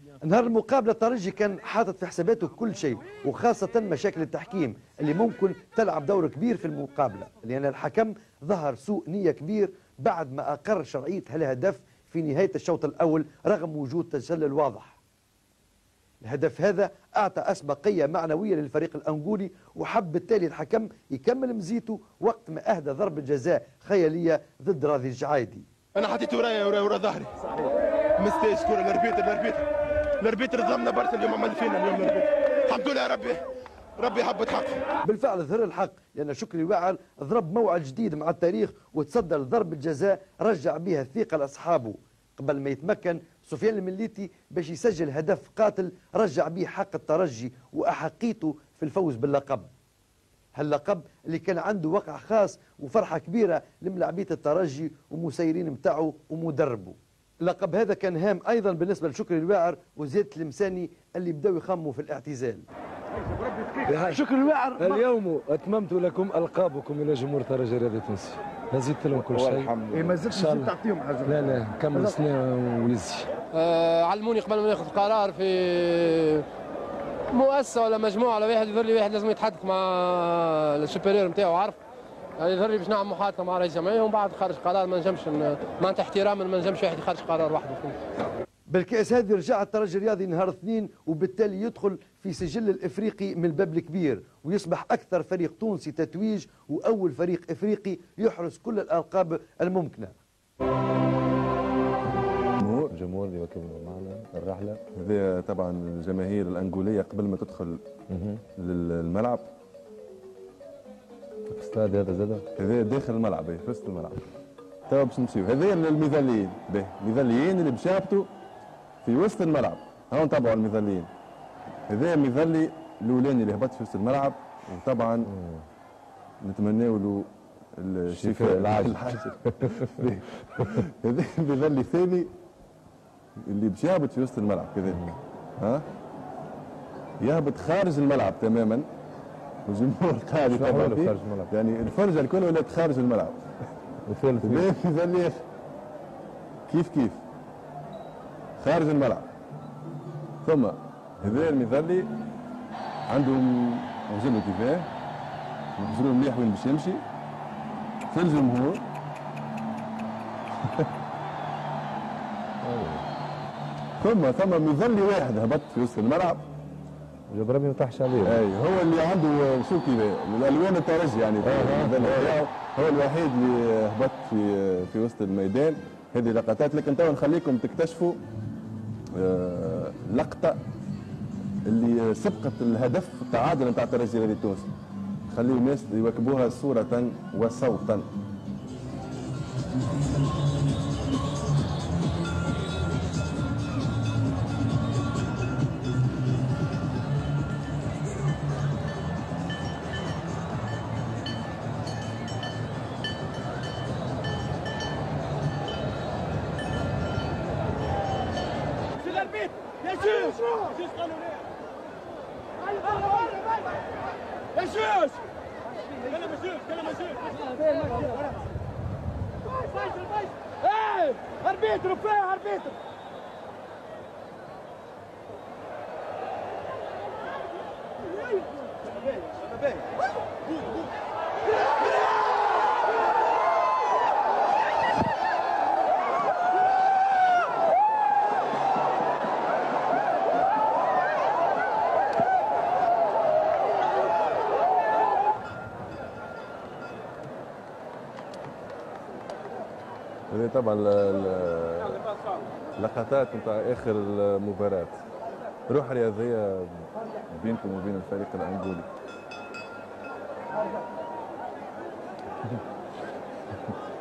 نهار المقابلة الترجي كان حاطط في حساباته كل شيء، وخاصة مشاكل التحكيم اللي ممكن تلعب دور كبير في المقابلة، لأن الحكم ظهر سوء نية كبير بعد ما أقر شرعية الهدف في نهاية الشوط الأول رغم وجود تسلل واضح. الهدف هذا أعطى أسبقية معنوية للفريق الأنغولي، وحب بالتالي الحكم يكمل مزيته وقت ما أهدى ضربة جزاء خيالية ضد راضي الجعايدي. أنا حطيت ورا ظهري مستيش كرة الاربيتر ظلمنا برشا اليوم، عمل فينا اليوم الاربيتر. الحمد لله ربي حبت حقه. بالفعل ظهر الحق، لأن شكري واعر ضرب موعد جديد مع التاريخ وتصدى لضربة جزاء رجع بها الثقة لأصحابه قبل ما يتمكن سفيان المليتي باش يسجل هدف قاتل رجع به حق الترجي وأحقيته في الفوز باللقب. هاللقب اللي كان عنده وقع خاص وفرحة كبيرة لملاعبية الترجي ومسيرين متاعه ومدربه. اللقب هذا كان هام أيضا بالنسبة لشكري الواعر وزيادة المساني اللي بداوا يخموا في الاعتزال. شكري الواعر اليوم أتممت لكم ألقابكم إلى جمهور الترجي الرياضي التونسي. زدت لهم كل شيء. ما زلتش تعطيهم حاجة. لا نكمل سنة ونزي. علموني قبل ما ناخذ قرار في مؤسسة ولا مجموعة ولا واحد يظهر لي واحد لازم يتحدث مع السوبيريور نتاعو، عارف يظهر لي باش نعمل محادثة مع رئيس الجمعية ومن بعد خرج قرار. ما نجمش معناتها احتراما ما نجمش واحد يخرج قرار وحده. بالكأس هذه رجع الترجي الرياضي نهار اثنين وبالتالي يدخل في سجل الافريقي من الباب الكبير ويصبح اكثر فريق تونسي تتويج واول فريق افريقي يحرز كل الالقاب الممكنه. الجمهور اللي يواكب معنا الرحله هذا طبعا الجماهير الانغوليه قبل ما تدخل للملعب. الاستاد هذا زاد هذا داخل الملعب في وسط الملعب. توا باش نمشيو هذا المظليين المظليين اللي باش يهبطوا في وسط الملعب. هاو نتابعوا المظليين. هذا المظلي الاولاني اللي هبط في وسط الملعب، وطبعا نتمناو له الشفاء العاجل. هذا المظلي الثاني اللي باش يهبط في وسط الملعب كذلك. ها يهبط خارج الملعب تماما، والجمهور قاعد يتابع فيه، يعني الفرجه الكل ولات خارج الملعب. والثالث المظلي كيف خارج الملعب. ثم هذا المظلي عندهم رجل كيفاه نحجروا مليح وين باش يمشي في الجمهور. ثم مظلي واحد هبط في وسط الملعب جبراني ما طاحش عليه. اي هو اللي عنده شو كذا الالوان الترجي يعني هو الوحيد اللي هبط في وسط الميدان. هذه لقطات، لكن تو نخليكم تكتشفوا لقطه اللي سبقت الهدف التعادل نتاع الترجي الرياضي التونسي. خليوا الناس يواكبوها صوره وصوتا. اربيتر فيها اربيتر. هذه طبعا اللقطات نتاع اخر المباراة. روح رياضية بينكم وبين الفريق الأنغولي.